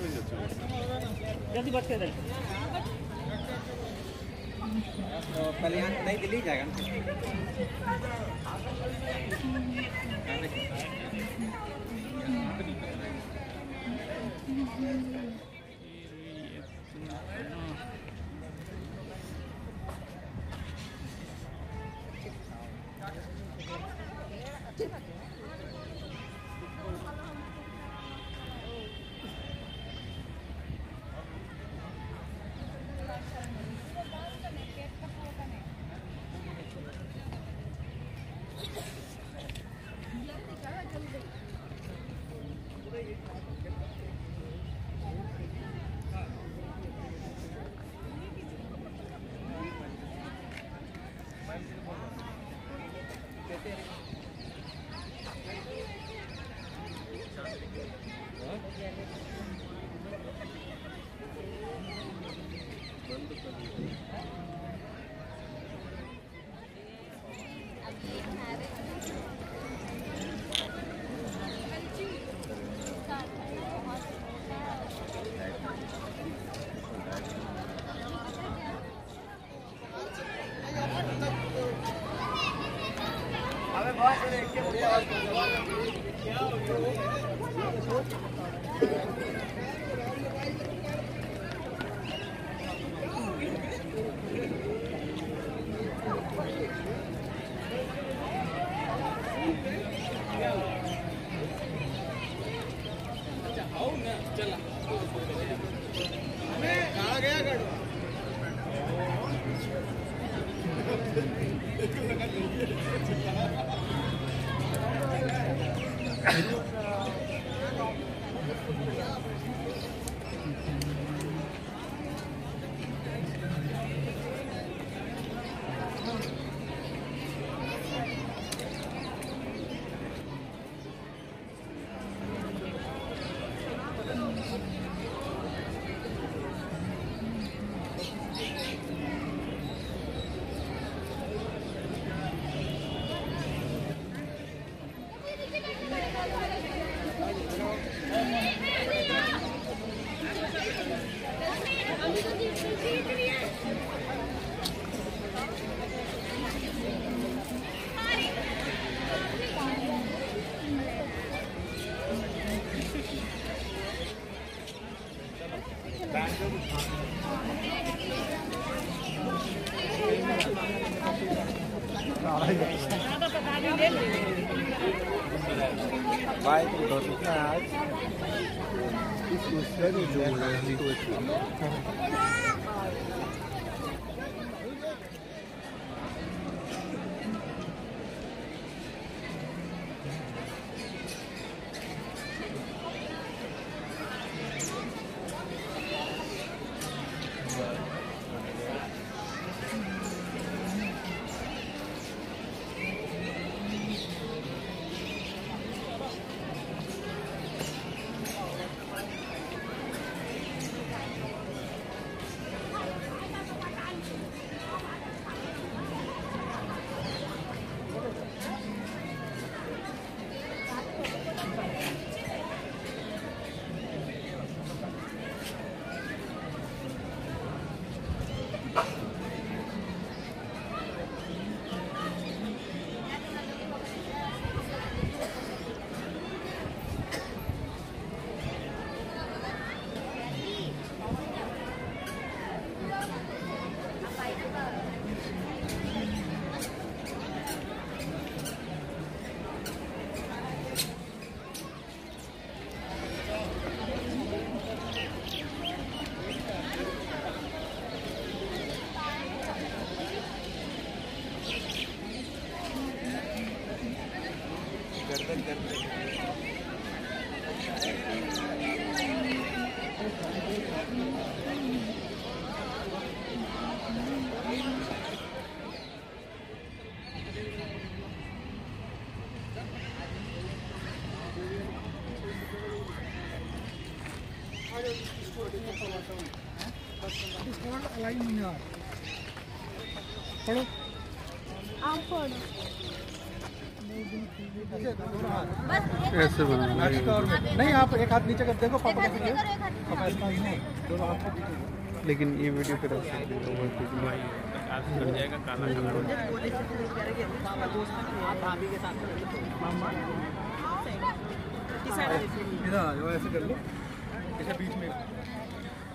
जल्दी बच के पहले यहाँ नई दिल्ली जाएगा ना। Vai com todos os reais. Isso é o jogo, né? पढ़ो आप पढ़ो। ऐसे बनाना है। नहीं आप एक हाथ नीचे कर देखो पापा कैसे किए पापा ऐसा ही नहीं दोनों हाथ को पीछे। लेकिन ये वीडियो फिर ऐसे कर जाएगा काला कलर हो जाएगा। इधर आ जाओ ऐसे कर लो ऐसे बीच में